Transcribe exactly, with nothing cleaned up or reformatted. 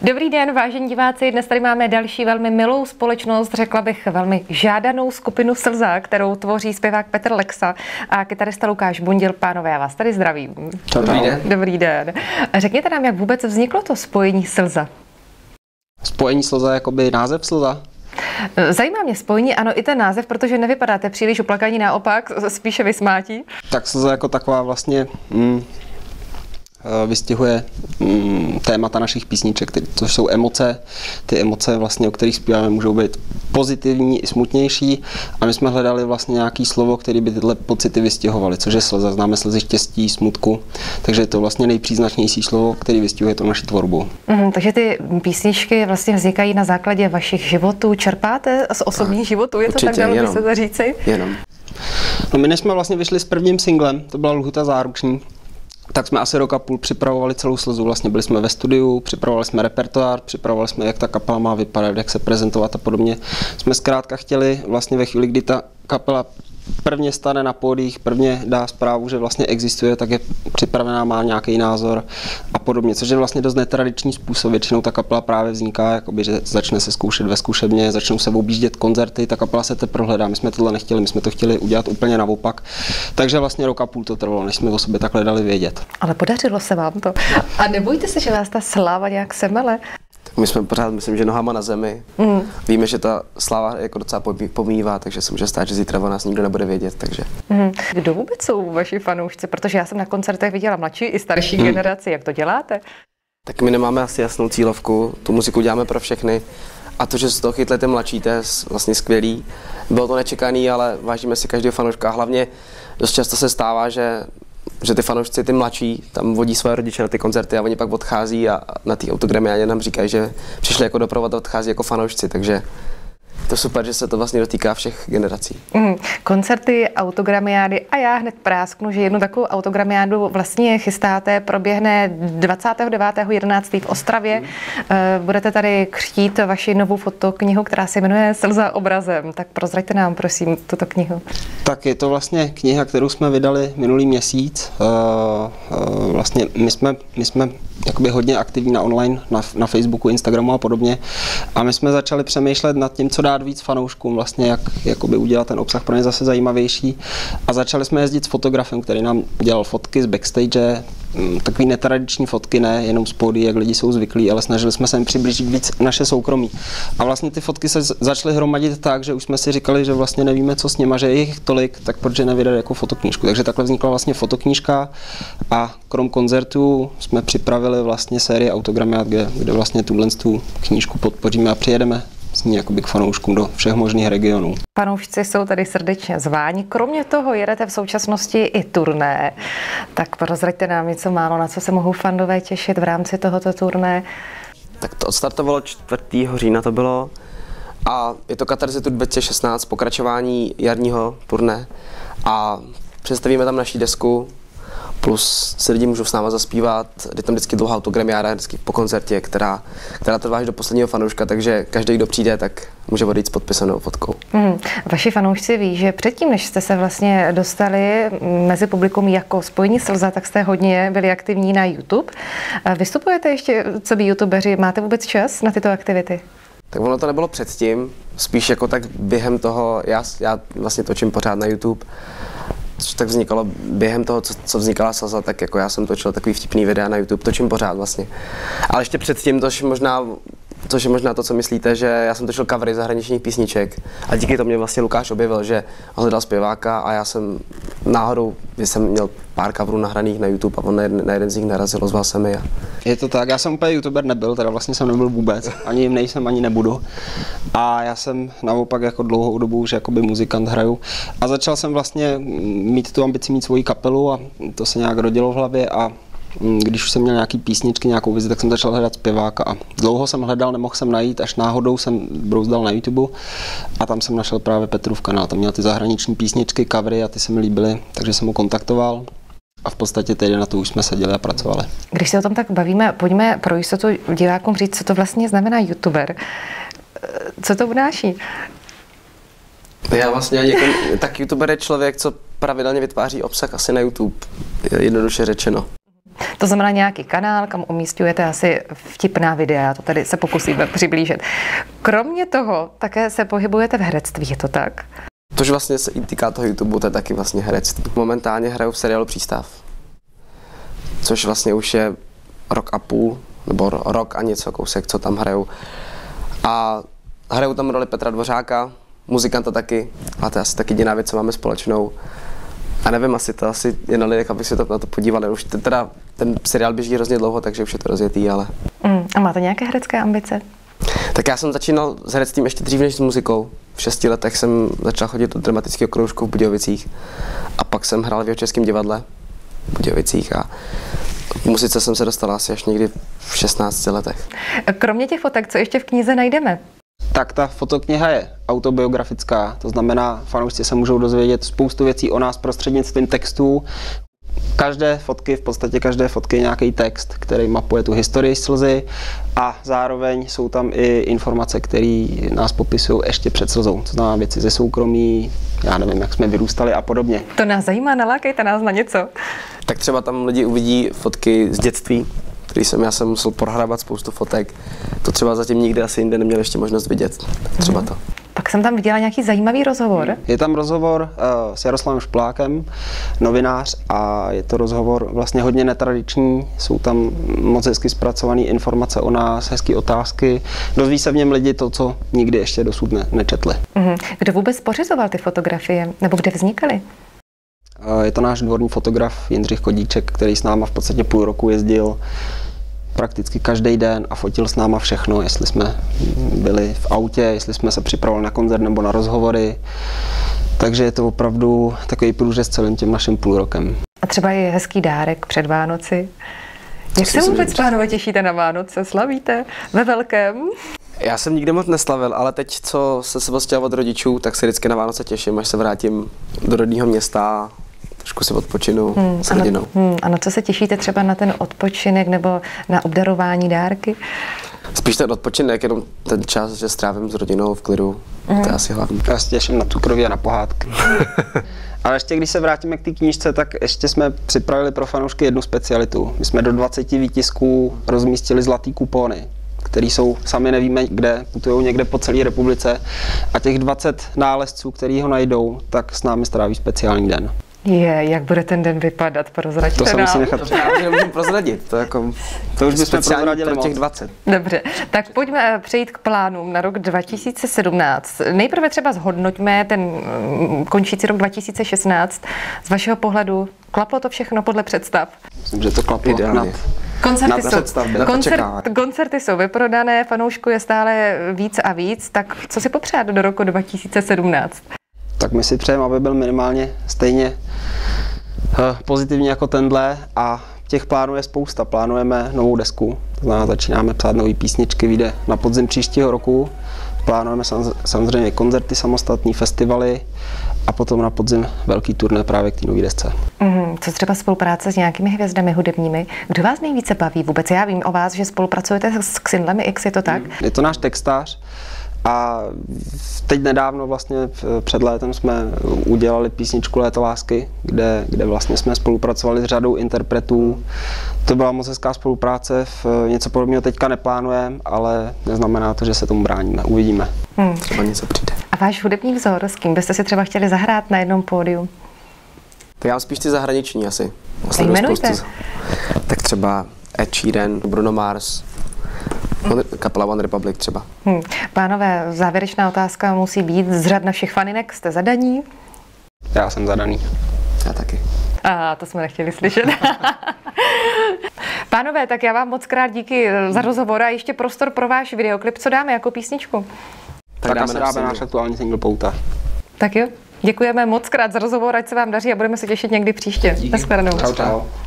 Dobrý den, vážení diváci. Dnes tady máme další velmi milou společnost, řekla bych velmi žádanou skupinu Slza, kterou tvoří zpěvák Petr Lexa a kytarista Lukáš Bundil. Pánové, já vás tady zdravím. Dobrý den. Dobrý den. Řekněte nám, jak vůbec vzniklo to spojení Slza? Spojení Slza, jakoby název Slza? Zajímá mě spojení, ano, i ten název, protože nevypadáte příliš uplakaní, naopak, spíše vysmátí. Tak Slza jako taková vlastně mm, vystihuje mm, témata našich písniček, což jsou emoce. Ty emoce, vlastně, o kterých zpíváme, můžou být pozitivní i smutnější. A my jsme hledali vlastně nějaké slovo, které by tyhle pocity vystihovaly, což je slza. Známe slzy štěstí, smutku. Takže je to vlastně nejpříznačnější slovo, který vystihuje tu naši tvorbu. Mm, takže ty písničky vlastně vznikají na základě vašich životů. Čerpáte z osobních životů? Je to Určitě, tak, dalo by jenom. se to říci? Jenom. No, my než jsme vlastně vyšli s prvním singlem, to byla Lhuta záruční, tak jsme asi rok a půl připravovali celou Slzu. Vlastně byli jsme ve studiu, připravovali jsme repertoár, připravovali jsme, jak ta kapela má vypadat, jak se prezentovat a podobně. Jsme zkrátka chtěli vlastně ve chvíli, kdy ta kapela prvně stane na pódiích, prvně dá zprávu, že vlastně existuje, tak je připravená, má nějaký názor a podobně, což je vlastně dost netradiční způsob. Většinou ta kapela právě vzniká, jakoby, že začne se zkoušet ve zkušebně, začnou se objíždět koncerty, ta kapela se teprve hledá. My jsme tohle nechtěli, my jsme to chtěli udělat úplně naopak. Takže vlastně rok a půl to trvalo, než jsme o sobě takhle dali vědět. Ale podařilo se vám to. A nebojte se, že vás ta sláva nějak semele? My jsme pořád, myslím, že nohama na zemi. Mm. Víme, že ta sláva jako docela pomývá, takže se může stát, že zítra o nás nikdo nebude vědět. Takže. Mm. Kdo vůbec jsou vaši fanoušci? Protože já jsem na koncertech viděla mladší i starší mm. generaci. Jak to děláte? Tak my nemáme asi jasnou cílovku, tu muziku děláme pro všechny. A to, že z toho chytli ty mladší, to je vlastně skvělý. Bylo to nečekaný, ale vážíme si každého fanouška. A hlavně dost často se stává, že že ty fanoušci, ty mladší, tam vodí své rodiče na ty koncerty a oni pak odchází a na té autogramiádě nám říkají, že přišli jako doprovod a odchází jako fanoušci, takže to super, že se to vlastně dotýká všech generací. Mm, koncerty, autogramiády a já hned prásknu, že jednu takovou autogramiádu vlastně chystáte, proběhne dvacátého devátého jedenáctého v Ostravě. Mm. Budete tady křtít vaši novou fotoknihu, která se jmenuje Slza obrazem. Tak prozraďte nám, prosím, tuto knihu. Tak je to vlastně kniha, kterou jsme vydali minulý měsíc. Vlastně my jsme, my jsme jakoby hodně aktivní na online, na, na Facebooku, Instagramu a podobně. A my jsme začali přemýšlet nad tím, co dát víc fanouškům, vlastně jak jakoby udělat ten obsah pro ně zase zajímavější. A začali jsme jezdit s fotografem, který nám dělal fotky z backstage, takový netradiční fotky, ne jenom z pódií, jak lidi jsou zvyklí, ale snažili jsme se jim přiblížit víc naše soukromí. A vlastně ty fotky se začaly hromadit tak, že už jsme si říkali, že vlastně nevíme, co s nima, že je jich tolik, tak proč nevydat jako fotoknížku. Takže takhle vznikla vlastně fotoknížka a krom koncertu jsme připravili vlastně sérii autogramiát, kde, kde vlastně tuhle tu knížku podpoříme a přijedeme s ní jakoby k fanouškům do všech možných regionů. Fanoušci jsou tady srdečně zváni. Kromě toho jedete v současnosti i turné. Tak prozraďte nám něco málo, na co se mohou fandové těšit v rámci tohoto turné. Tak to odstartovalo čtvrtého října to bylo a je to Katarzitu dva tisíce šestnáct, pokračování jarního turné a představíme tam naší desku. Plus si lidi můžou s náma zaspívat, je tam vždycky dlouhá autogramiáda, vždycky po koncertě, která, která trvá až do posledního fanouška, takže každý, kdo přijde, tak může odejít s podpisanou fotkou. Hmm. Vaši fanoušci ví, že předtím, než jste se vlastně dostali mezi publikum jako spojení Slza, tak jste hodně byli aktivní na YouTube. Vystupujete ještě, co by youtubeři, máte vůbec čas na tyto aktivity? Tak ono to nebylo předtím, spíš jako tak během toho, já, já vlastně točím pořád na YouTube, což tak vznikalo během toho, co, co vznikala Slza, tak jako já jsem točil takový vtipný videa na YouTube, točím pořád vlastně. Ale ještě předtím, tož možná, což je možná to, co myslíte, že já jsem točil covery zahraničních písniček a díky tomu mě vlastně Lukáš objevil, že hledal zpěváka a já jsem náhodou, když jsem měl pár coverů nahraných na YouTube a on na jeden, na jeden z nich narazil, ozval se mi. A... Je to tak, já jsem úplně youtuber nebyl, teda vlastně jsem nebyl vůbec, ani jim nejsem, ani nebudu. A já jsem naopak jako dlouhou dobu už jakoby muzikant hraju a začal jsem vlastně mít tu ambici mít svoji kapelu a to se nějak rodilo v hlavě a když už jsem měl nějaký písničky, nějakou vizi, tak jsem začal hledat zpěváka a dlouho jsem hledal, nemohl jsem najít, až náhodou jsem brouzdal na YouTube a tam jsem našel právě Petrův kanál, tam měl ty zahraniční písničky, covery a ty se mi líbily, takže jsem ho kontaktoval a v podstatě týden na to už jsme seděli a pracovali. Když se o tom tak bavíme, pojďme pro jistotu divákům říct, co to vlastně znamená YouTuber. Co to obnáší? Já vlastně jako, tak YouTuber je člověk, co pravidelně vytváří obsah asi na YouTube, jednoduše řečeno. To znamená nějaký kanál, kam umístujete asi vtipná videa, to tady se pokusíme přiblížit. Kromě toho také se pohybujete v herectví, je to tak? Tož vlastně se i týká toho YouTube, to je taky vlastně herectví. Momentálně hraju v seriálu Přístav, což vlastně už je rok a půl, nebo rok a něco kousek, co tam hraju. A hraju tam roli Petra Dvořáka, muzikanta taky, a to je asi taky jediná věc, co máme společnou. A nevím, asi to asi je na lidech, aby se to na to podívali. Už teda ten seriál běží hrozně dlouho, takže už je to rozjetý, ale... Mm, a máte nějaké herecké ambice? Tak já jsem začínal s herectvím ještě dřív než s muzikou. V šesti letech jsem začal chodit do dramatického kroužku v Budějovicích a pak jsem hrál v Jihočeském divadle v Budějovicích a k muzice jsem se dostal asi až někdy v šestnácti letech. Kromě těch fotek, co ještě v knize najdeme? Tak ta fotokniha je autobiografická, to znamená, fanoušci se můžou dozvědět spoustu věcí o nás prostřednictvím textů. Každé fotky, v podstatě každé fotky je nějaký text, který mapuje tu historii slzy a zároveň jsou tam i informace, které nás popisují ještě před slzou. To znamená věci ze soukromí, já nevím, jak jsme vyrůstali a podobně. To nás zajímá, nalákejte nás na něco. Tak třeba tam lidi uvidí fotky z dětství, který jsem, já jsem musel prohrávat spoustu fotek. To třeba zatím nikdy asi jinde neměl ještě možnost vidět. Tak třeba to. Pak jsem tam viděla nějaký zajímavý rozhovor. Je tam rozhovor uh, s Jaroslavem Šplákem, novinář, a je to rozhovor vlastně hodně netradiční. Jsou tam moc hezky zpracované informace o nás, hezké otázky. Dozví se v něm lidi to, co nikdy ještě dosud ne- nečetli. Mm-hmm. Kdo vůbec pořizoval ty fotografie? Nebo kde vznikaly? Uh, je to náš dvorní fotograf Jindřich Kodíček, který s náma v podstatě půl roku jezdil prakticky každý den a fotil s náma všechno, jestli jsme byli v autě, jestli jsme se připravovali na koncert nebo na rozhovory. Takže je to opravdu takový průřez celým tím naším půl rokem. A třeba je hezký dárek před Vánoci. Jak se vůbec, pánové, těšíte na Vánoce? Slavíte ve velkém? Já jsem nikdy moc neslavil, ale teď, co se se odstěhoval od rodičů, tak se vždycky na Vánoce těším, až se vrátím do rodného města. Trošku si odpočinu hmm, s rodinou. Ano, hmm, ano, co se těšíte třeba na ten odpočinek nebo na obdarování dárky? Spíš ten odpočinek, jenom ten čas, že strávím s rodinou v klidu, hmm. to je asi hlavní. Já se těším na cukroví a na pohádky. Ale ještě když se vrátíme k té knížce, tak ještě jsme připravili pro fanoušky jednu specialitu. My jsme do dvaceti výtisků rozmístili zlatý kupony, který jsou, sami nevíme kde, putují někde po celé republice, a těch dvacet nálezců, který ho najdou, tak s námi stráví speciální den. Je, jak bude ten den vypadat, prozraďte nám. To se musí nechat. To já nemůžu prozradit, to, jako to už bychom prozradili pro těch dvacet. Dobře, tak pojďme přejít k plánům na rok dva tisíce sedmnáct. Nejprve třeba zhodnoťme ten končící rok dva tisíce šestnáct. Z vašeho pohledu klaplo to všechno podle představ? Myslím, že to klaplo nad, koncerty, nad jsou, koncert, koncerty jsou vyprodané, fanoušků je stále víc a víc, tak co si popřát do roku dva tisíce sedmnáct? Tak my si přejeme, aby byl minimálně stejně pozitivní jako tenhle, a těch plánů je spousta. Plánujeme novou desku, to znamená, začínáme psát nové písničky, vyjde na podzim příštího roku. Plánujeme samozřejmě koncerty samostatní, festivaly a potom na podzim velký turné právě k té nové desce. Mm, co třeba spolupráce s nějakými hvězdami hudebními? Kdo vás nejvíce baví vůbec? Já vím o vás, že spolupracujete s Xindlemi X, je to tak? Je to náš textář. A teď nedávno, vlastně před létem, jsme udělali písničku Léto lásky, kde, kde vlastně jsme spolupracovali s řadou interpretů. To byla moc hezká spolupráce, něco podobného teďka neplánujeme, ale neznamená to, že se tomu bráníme. Uvidíme. Hmm. Třeba něco přijde. A váš hudební vzor, s kým byste si třeba chtěli zahrát na jednom pódiu? Tak já mám spíš ty zahraniční asi. Vlastně jmenujte. Tak třeba Ed Sheeran, Bruno Mars, kapela One Republic třeba. Hmm. Pánové, závěrečná otázka musí být z řad našich faninek. Jste zadaní? Já jsem zadaný. Já taky. A to jsme nechtěli slyšet. Pánové, tak já vám moc krát díky za rozhovor a ještě prostor pro váš videoklip. Co dáme jako písničku? Tak, tak dáme, dáme náš aktuální single Pouta. Tak jo, děkujeme moc krát za rozhovor, ať se vám daří a budeme se těšit někdy příště. Naschledanou. Čau, čau.